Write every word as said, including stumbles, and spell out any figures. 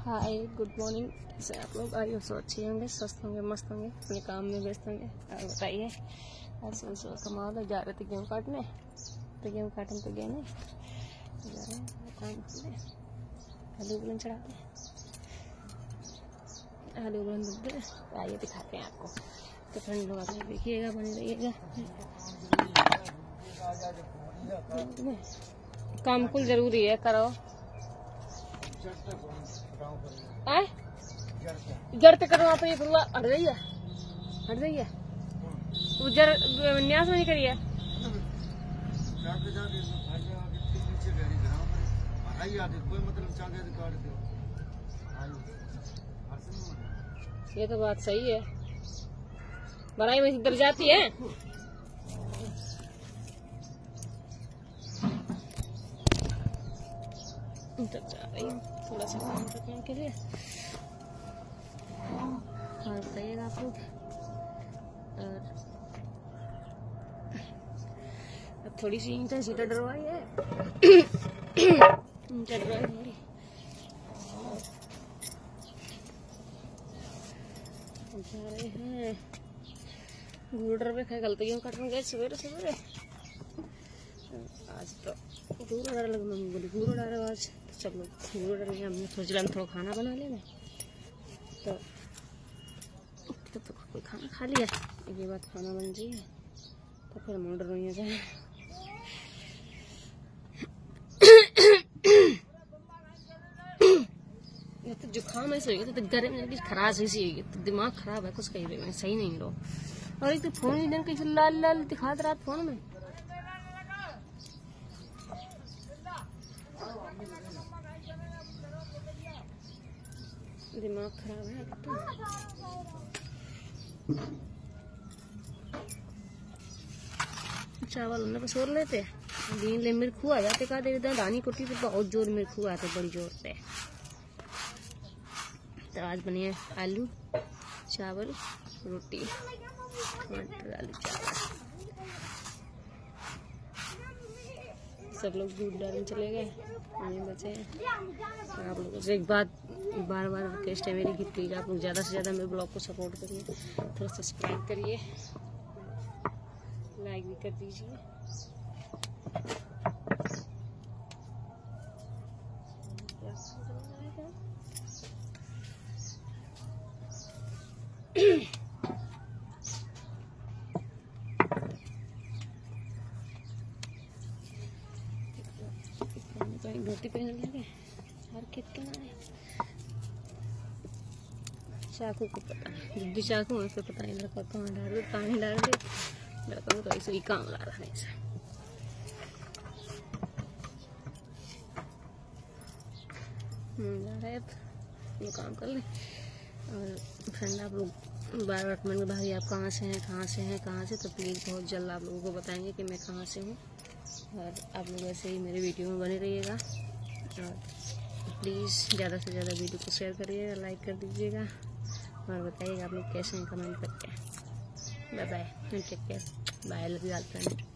Hi good morning. कैसे आप लोग? आई सो अच्छे होंगे, स्वस्थ होंगे, मस्त होंगे, अपने काम में व्यस्त होंगे। और बताइए, आज सुबह सुबह कमाल है। जा रहे थे गेहूँ काटने, तो गेहूँ काटने तो गए नहीं, जा रहे हैं काम करने। आलू बुलन चढ़ाते हैं, आलू बुलन दुबते हैं। आइए दिखाते हैं आपको। तो फ्रेंड लोग आप देखिएगा, बने रहिएगा। काम कुल जरूरी है, करो। आए जड़ पे करो, अपनी फुलवा हट रही है, हट रही है। वो जड़ न्यास नहीं करी है। ये तो बात सही है, बड़ाई में इधर जाती है। जा रही हूँ थोड़ा सा काम करने के लिए। और बताइएगा आप लोग। और अब थोड़ी सी ईंटें सीधा डरवाई है, ईंटें डरवाई थोड़ी। जा रहे हैं घूर पे खाए, गलती क्यों कटने गए सवेरे सवेरे। आज तो घूर डाल लगे, मम्मी बोली घूर डाल आज, तो सब लोग घूर डाल गए। हमने सोच लिया थोड़ा खाना बना लेना, तो तो, तो कोई खाना खा लिया। ये बात खाना बन जाइए तो फिर मूड रोइए जाए। ये तो जुकाम ऐसे हो गया, तो गले में खराश ऐसी है, तो दिमाग खराब है कुछ, कहीं भी सही नहीं रो। और एक तो फोन ही दिन कैसे लाल लाल दिखा रहा फोन में। दिमाग खराब है तो। चावल उन्हें सोर लेते दिन ले मेरे खुआ जाते का दे दानी कुटी पे बहुत जोर मेरे खुआ आते, बड़ी जोर से। तो आज बने आलू चावल रोटी, टमाटर आलू चावल। सब लोग दूध डालने चले गए, हमें बचे हैं। आप लोगों से एक बात बार बार रिक्वेस्ट है मेरी कि प्लीज़ आप लोग ज़्यादा से ज़्यादा मेरे ब्लॉग को सपोर्ट करिए, थोड़ा सब्सक्राइब करिए, लाइक भी कर दीजिए। धोती पहन लगे और खेत के ना चाकू को पता नहीं, जिद्दी चाकू है, फिर पता नहीं लड़का कहाँ डाल दे, पानी डाल दे। लड़का तो ऐसे ही काम ला रहा है ऐसा। जा रहा है ये काम कर ले। और फ्रेंड आप लोग बार बार कमेंट में भाई आप कहाँ से हैं, कहाँ से हैं, कहाँ से, तो प्लीज़ बहुत जल्द आप लोगों को बताएंगे कि मैं कहाँ से हूँ। और आप लोग ऐसे ही मेरे वीडियो में बने रहिएगा, और प्लीज़ ज़्यादा से ज़्यादा वीडियो को शेयर करिएगा, लाइक कर दीजिएगा, और बताइएगा आप लोग कैसे हैं कमेंट करके। Bye bye, take care, bye, love you all friend.